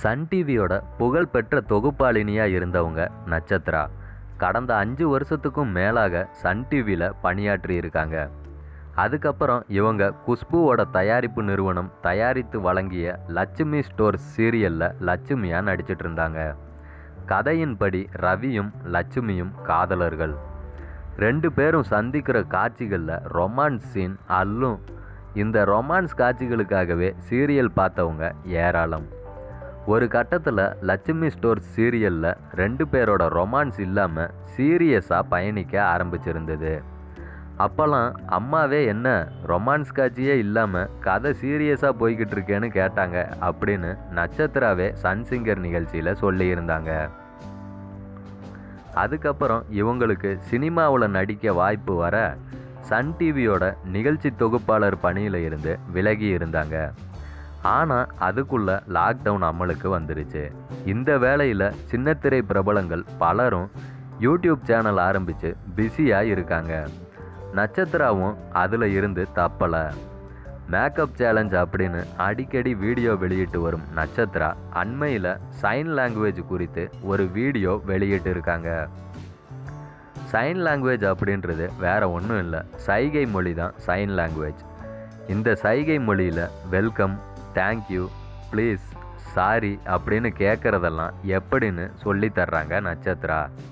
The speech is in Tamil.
சன் டிவியோட புகழ்பெற்ற தொகுப்பாளினியாக இருந்தவங்க நட்சத்திரா. கடந்த 5 வருஷத்துக்கும் மேலாக சன் டிவியில் பணியாற்றி இருக்காங்க. அதுக்கப்புறம் இவங்க குஷ்புவோட தயாரிப்பு நிறுவனம் தயாரித்து வழங்கிய லட்சுமி ஸ்டோர்ஸ் சீரியலில் லட்சுமியாக நடிச்சிட்டு இருந்தாங்க. கதையின்படி ரவியும் லட்சுமியும் காதலர்கள். 2 பேரும் சந்திக்கிற காட்சிகளில் ரொமான்ஸ் சீன் அல்லும். இந்த ரொமான்ஸ் காட்சிகளுக்காகவே சீரியல் பார்த்தவங்க ஏராளம். ஒரு கட்டத்தில் லட்சுமி ஸ்டோர்ஸ் சீரியலில் 2 பேரோட ரொமான்ஸ் இல்லாமல் சீரியஸாக பயணிக்க ஆரம்பிச்சிருந்தது. அப்போல்லாம் அம்மாவே என்ன ரொமான்ஸ் காட்சியே இல்லாமல் கதை சீரியஸாக போய்கிட்டு இருக்கேன்னு கேட்டாங்க அப்படின்னு நட்சத்திராவே சன் சிங்கர் நிகழ்ச்சியில் சொல்லியிருந்தாங்க. அதுக்கப்புறம் இவங்களுக்கு சினிமாவில் நடிக்க வாய்ப்பு வர சன் டிவியோட நிகழ்ச்சி தொகுப்பாளர் பணியில் இருந்து விலகி இருந்தாங்க. ஆனால் அதுக்குள்ளே லாக்டவுன் அமலுக்கு வந்துருச்சு. இந்த வேளையில் சின்னத்திரை பிரபலங்கள் பலரும் யூடியூப் சேனல் ஆரம்பித்து பிஸியாக இருக்காங்க. நட்சத்திராவும் அதில் இருந்து தப்பலை. மேக்கப் சேலஞ்ச் அப்படின்னு அடிக்கடி வீடியோ வெளியிட்டு வரும் நட்சத்திரா அண்மையில் சைன் லாங்குவேஜ் குறித்து ஒரு வீடியோ வெளியிட்டு இருக்காங்க. சைன் லாங்குவேஜ் அப்படின்றது வேற ஒன்றும் இல்லை, சைகை மொழி தான் சைன் லாங்குவேஜ். இந்த சைகை மொழியில் வெல்கம், தேங்க்யூ, ப்ளீஸ், சாரி அப்படின்னு கேட்குறதெல்லாம் எப்படின்னு சொல்லி தர்றாங்க நட்சத்திரா.